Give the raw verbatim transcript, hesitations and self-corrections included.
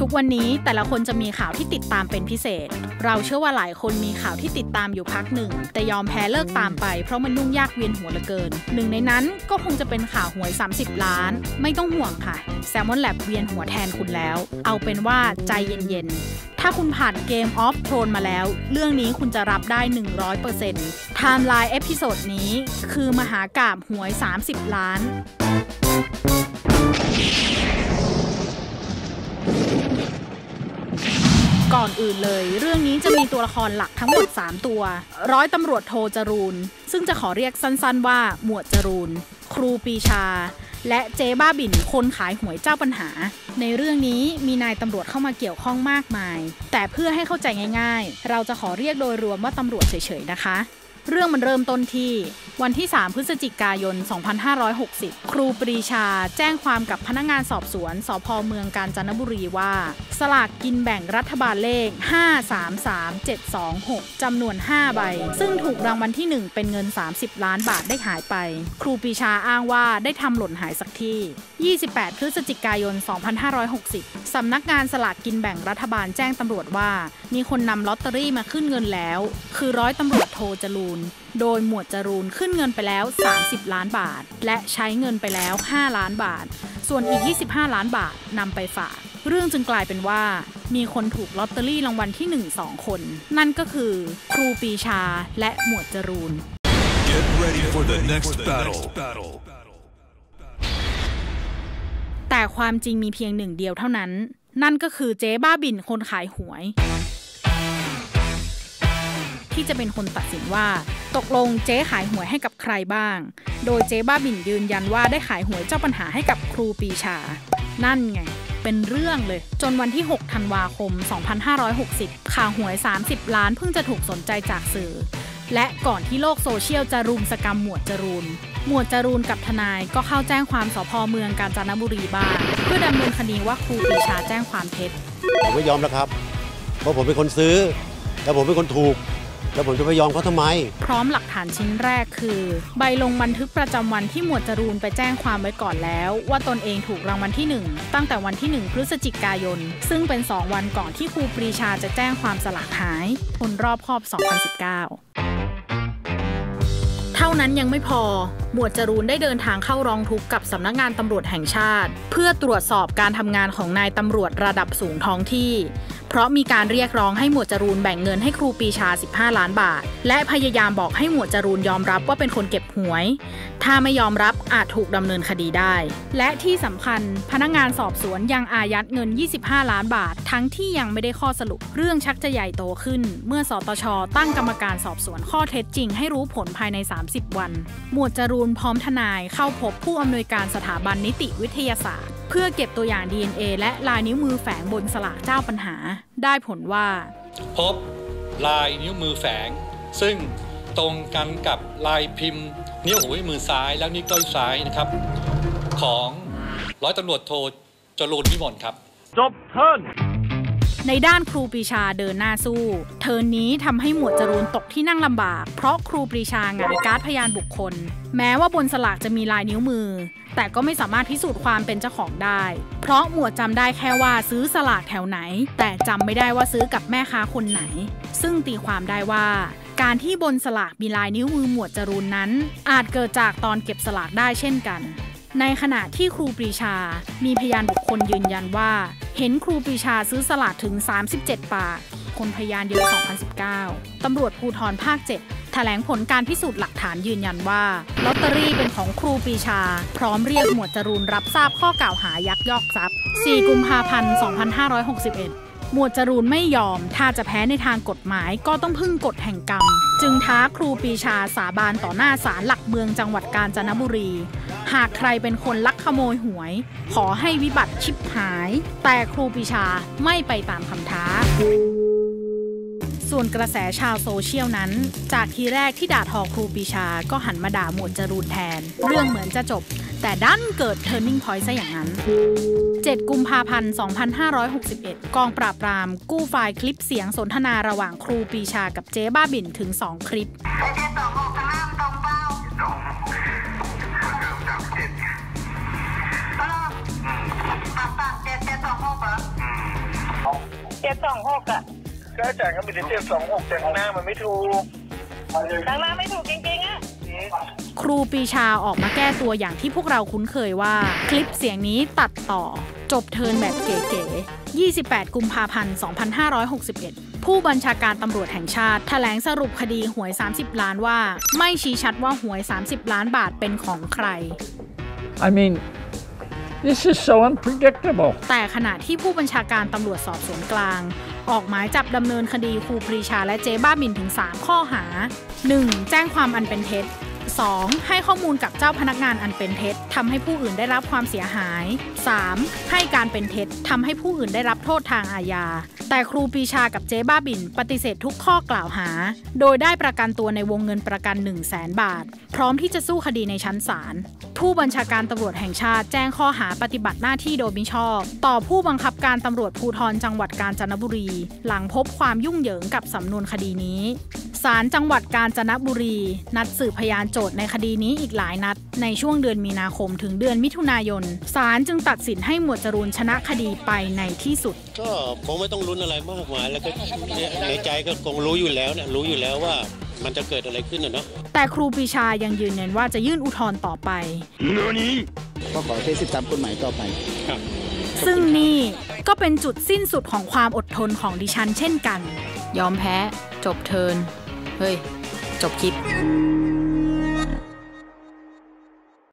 ทุกวันนี้แต่ละคนจะมีข่าวที่ติดตามเป็นพิเศษเราเชื่อว่าหลายคนมีข่าวที่ติดตามอยู่พักหนึ่งแต่ยอมแพ้เลิกตามไปเพราะมันยุ่งยากเวียนหัวเหลือเกินหนึ่งในนั้นก็คงจะเป็นข่าวหวยสามสิบล้านไม่ต้องห่วงค่ะ Salmon Lab เวียนหัวแทนคุณแล้วเอาเป็นว่าใจเย็นๆถ้าคุณผ่าน Game of Thrones มาแล้วเรื่องนี้คุณจะรับได้ หนึ่งร้อยเปอร์เซ็นต์ Timeline เอพิโซดนี้คือมหากาพย์หวยสามสิบล้านก่อนอื่นเลยเรื่องนี้จะมีตัวละครหลักทั้งหมดสามตัวร้อยตำรวจโทจรูนซึ่งจะขอเรียกสั้นๆว่าหมวดจรูนครูปีชาและเจ๊บ้าบิ่นคนขายหวยเจ้าปัญหาในเรื่องนี้มีนายตำรวจเข้ามาเกี่ยวข้องมากมายแต่เพื่อให้เข้าใจง่ายๆเราจะขอเรียกโดยรวมว่าตำรวจเฉยๆนะคะเรื่องมันเริ่มต้นที่วันที่สามพฤศจิกายนสองพันห้าร้อยหกสิบครูปรีชาแจ้งความกับพนักงานสอบสวนสภ.เมืองกาญจนบุรีว่าสลากกินแบ่งรัฐบาลเลขห้า สาม สาม เจ็ด สอง หกจำนวนห้าใบซึ่งถูกรางวัลที่หนึ่งเป็นเงินสามสิบล้านบาทได้หายไปครูปรีชาอ้างว่าได้ทำหล่นหายสักที่ยี่สิบแปดพฤศจิกายนสองพันห้าร้อยหกสิบสำนักงานสลากกินแบ่งรัฐบาลแจ้งตำรวจว่ามีคนนำลอตเตอรี่มาขึ้นเงินแล้วคือร้อยตำรวจโทจรูนโดยหมวดจรูนขึ้นเงินไปแล้วสามสิบล้านบาทและใช้เงินไปแล้วห้าล้านบาทส่วนอีกยี่สิบห้าล้านบาทนำไปฝากเรื่องจึงกลายเป็นว่ามีคนถูกลอตเตอรี่รางวัลที่หนึ่ง สองคนนั่นก็คือครูปรีชาและหมวดจรูน Get ready for the next battle แต่ความจริงมีเพียงหนึ่งเดียวเท่านั้นนั่นก็คือเจ๊บ้าบิ่นคนขายหวยที่จะเป็นคนตัดสินว่าตกลงเจ๊ขายหวยให้กับใครบ้างโดยเจ๊บ้าบิ่นยืนยันว่าได้ขายหวยเจ้าปัญหาให้กับครูปรีชานั่นไงเป็นเรื่องเลยจนวันที่หกธันวาคมสองพันห้าร้อยหกสิบข่าวหวยสามสิบล้านเพิ่งจะถูกสนใจจากสื่อและก่อนที่โลกโซเชียลจะรุมสกรรมหมวดจรูนหมวดจรูนกับทนายก็เข้าแจ้งความสภ.เมืองกาญจนบุรีบ้างเพื่อดำเนินคดีว่าครูปรีชาแจ้งความเท็จผมไม่ยอมแล้วครับเพราะผมเป็นคนซื้อแล้วผมเป็นคนถูกแล้วผมจะไปยอมเขาทำไมพร้อมหลักฐานชิ้นแรกคือใบลงบันทึกประจำวันที่หมวดจรูนไปแจ้งความไว้ก่อนแล้วว่าตนเองถูกรางวัลที่หนึ่งตั้งแต่วันที่หนึ่งพฤศจิกายนซึ่งเป็นสองวันก่อนที่ครูปรีชาจะแจ้งความสลากหายผลรอบครอบสองพันสิบเก้าเท่านั้นยังไม่พอหมวดจรูนได้เดินทางเข้าร้องทุกข์กับสำนักงานตำรวจแห่งชาติเพื่อตรวจสอบการทำงานของนายตำรวจระดับสูงท้องที่เพราะมีการเรียกร้องให้หมวดจรูนแบ่งเงินให้ครูปรีชาสิบห้าล้านบาทและพยายามบอกให้หมวดจรูนยอมรับว่าเป็นคนเก็บหวยถ้าไม่ยอมรับอาจถูกดำเนินคดีได้และที่สำคัญพนักงานสอบสวนยังอายัดเงินยี่สิบห้าล้านบาททั้งที่ยังไม่ได้ข้อสรุปเรื่องชักจะใหญ่โตขึ้นเมื่อสตช.ตั้งกรรมการสอบสวนข้อเท็จจริงให้รู้ผลภายในสามสิบวันหมวดจรูนพร้อมทนายเข้าพบผู้อำนวยการสถาบันนิติวิทยาศาสตร์เพื่อเก็บตัวอย่าง ดี เอ็น เอ และลายนิ้วมือแฝงบนสลากเจ้าปัญหาได้ผลว่าพบลายนิ้วมือแฝงซึ่งตรงกันกับลายพิมพ์นิ้วหัวมือซ้ายและนิ้วก้อยซ้ายนะครับของร้อยตำรวจโทจรูนวิมลครับจบเทิร์นในด้านครูปรีชาเดินหน้าสู้เทิร์นนี้ทำให้หมวดจรูนตกที่นั่งลำบากเพราะครูปรีชาหงายการ์ดพยานบุคคลแม้ว่าบนสลากจะมีลายนิ้วมือแต่ก็ไม่สามารถพิสูจน์ความเป็นเจ้าของได้เพราะหมวดจำได้แค่ว่าซื้อสลากแถวไหนแต่จำไม่ได้ว่าซื้อกับแม่ค้าคนไหนซึ่งตีความได้ว่าการที่บนสลากมีลายนิ้วมือหมวดจรูนนั้นอาจเกิดจากตอนเก็บสลากได้เช่นกันในขณะที่ครูปรีชามีพยานบุคคลยืนยันว่าเห็นครูปรีชาซื้อสลากถึงสามสิบเจ็ดปากคนพยานเยอะสองพันสิบเก้าตำรวจภูธรภาคเจ็ดแถลงผลการพิสูจน์หลักฐานยืนยันว่าลอตเตอรี่เป็นของครูปรีชาพร้อมเรียกหมวดจรูนรับทราบข้อกล่าวหายักยอกทรัพย์สี่กุมภาพันธ์สองพันห้าร้อยหกสิบเอ็ดหมวดจรูนไม่ยอมถ้าจะแพ้ในทางกฎหมายก็ต้องพึ่งกฎแห่งกรรมจึงท้าครูปรีชาสาบานต่อหน้าศาลหลักเมืองจังหวัดกาญจนบุรีหากใครเป็นคนลักขโมยหวยขอให้วิบัติชิบหายแต่ครูปรีชาไม่ไปตามคำท้าส่วนกระแสชาวโซเชียลนั้นจากทีแรกที่ด่าทอครูปรีชาก็หันมาด่าหมวดจรูนแทนเรื่องเหมือนจะจบแต่ดันเกิด turning point ซะอย่างนั้นเจ็ดกุมภาพันธ์สองพันห้าร้อยหกสิบเอ็ดกองปราบปรามกู้ไฟล์คลิปเสียงสนทนาระหว่างครูปรีชากับเจ๊บ้าบิ่นถึงสองคลิปเเจ็ดสองหกอ่ะก็อาจารย์ก็มีแต่เจ็ดสองหกแต่ข้างหน้ามันไม่ถูกข้างหน้าไม่ถูกจริงๆอ่ะครูปรีชาออกมาแก้ตัวอย่างที่พวกเราคุ้นเคยว่าคลิปเสียงนี้ตัดต่อจบเทิร์นแบบเก๋ๆยี่สิบแปดกุมภาพันธ์สองพันห้าร้อยหกสิบเอ็ดผู้บัญชาการตำรวจแห่งชาติแถลงสรุปคดีหวยสามสิบล้านว่าไม่ชี้ชัดว่าหวยสามสิบล้านบาทเป็นของใคร I mean this is so unpredictable แต่ขณะที่ผู้บัญชาการตำรวจสอบสวนกลางออกหมายจับดำเนินคดีครูปรีชาและเจ๊บ้าบินถึงสามข้อหา หนึ่ง แจ้งความอันเป็นเท็จ สอง ให้ข้อมูลกับเจ้าพนักงานอันเป็นเท็จทำให้ผู้อื่นได้รับความเสียหาย สาม ให้การเป็นเท็จทำให้ผู้อื่นได้รับโทษทางอาญาแต่ครูปรีชากับเจ๊บ้าบินปฏิเสธทุกข้อกล่าวหาโดยได้ประกันตัวในวงเงินประกัน หนึ่งแสน บาทพร้อมที่จะสู้คดีในชั้นศาลผู้บัญชาการตำรวจแห่งชาติแจ้งข้อหาปฏิบัติหน้าที่โดยมิชอบต่อผู้บังคับการตำรวจภูธรจังหวัดกาญจนบุรีหลังพบความยุ่งเหยิงกับสำนวนคดีนี้ศาลจังหวัดกาญจนบุรีนัดสืบพยานโจทย์ในคดีนี้อีกหลายนัดในช่วงเดือนมีนาคมถึงเดือนมิถุนายนศาลจึงตัดสินให้หมวดจรูนชนะคดีไปในที่สุดก็คงไม่ต้องลุ้นอะไรมากมายแล้วก็ในใจก็คงรู้อยู่แล้วเนี่ยรู้อยู่แล้วว่ามันจะเกิดอะไรขึ้นนะเนาะแต่ครูปรีชายังยืนยันว่าจะยื่นอุทธรณ์ต่อไปก็ขอใช้สิทธิตามกฎหมายต่อไปซึ่งนี่ก็เป็นจุดสิ้นสุดของความอดทนของดิฉันเช่นกันยอมแพ้จบเทิร์นเฮ้ยจบคลิป